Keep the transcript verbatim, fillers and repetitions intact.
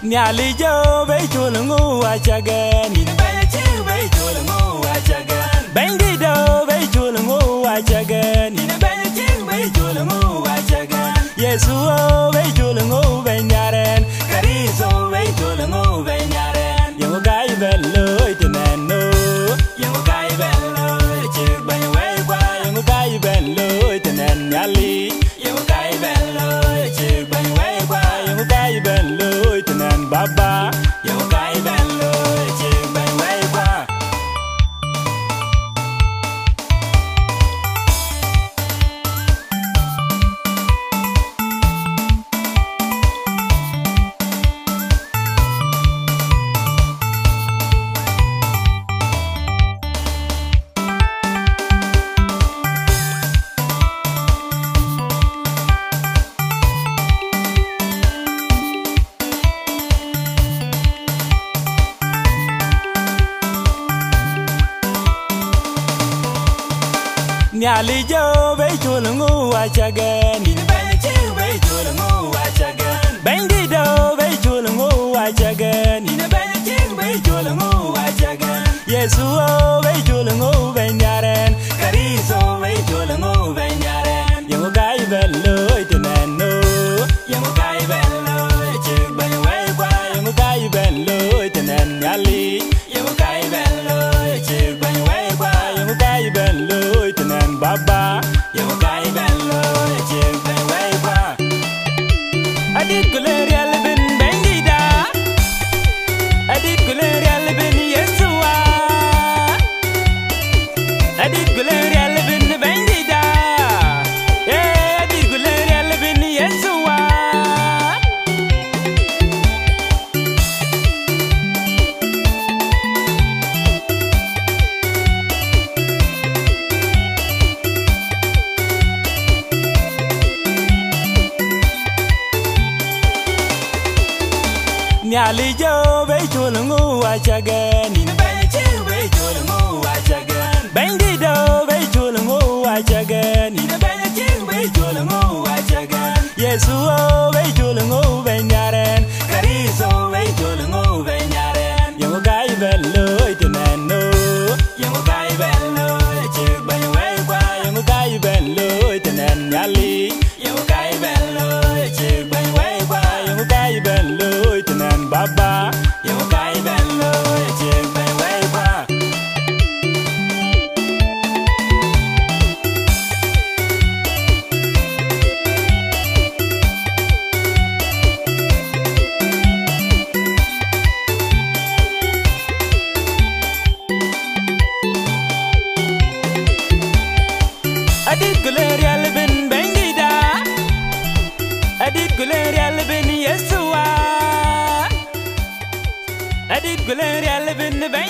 Nyali jo be chulungu achagan. Ina baya chiu be chulungu achagan. Bengi do be chulungu achagan. Ina baya chiu be chulungu achagan. Yesu o be chulungu benyaren. Kariso be chulungu benyaren. Yango kai bello itineno. Yango kai bello chiu banya way kwa. Yango kai bello itinen nyali. Yango kai bello chiu banya way kwa. Yango kai bello itinen baba. Yango kai bello chiu banya way kwa. Nyali jo be chulungu achagan. Ina baya chiu be chulungu achagan. Bengi do be chulungu achagan. Ina baya chiu be chulungu achagan. Yesu o be chulungu benyaren. Kariso be chulungu benyaren. Yango kai bello itineno. Yango kai bello chiu banya way kwa. Yango kai bello itinen nyali. Yango kai bello chiu banya way kwa. Yango kai bello itinen baba. Yango kai bello chiu banya way kwa. Adit guleri albin bengida. Adit guleri albin Yesua. Adit guleri albin bengida. Yeah, adit guleri albin Yesua. Nyali jo be chulungu achagan. Ina baya chiu be chulungu achagan. Bengi do be chulungu achagan. Ina baya chiu be chulungu achagan. Yesu o be chulungu benyaren. Kariso be chulungu benyaren. Yango kai bello itineno. Yango kai bello chiu banya way kwa. Yango kai bello itinen nyali. Yango kai bello chiu banya way kwa. Yango kai bello itinen baba. Yango kai bello chiu banya way kwa. Adit guleri albin bengida. Adit guleri albin Yesua. Adit guleri albin bengida.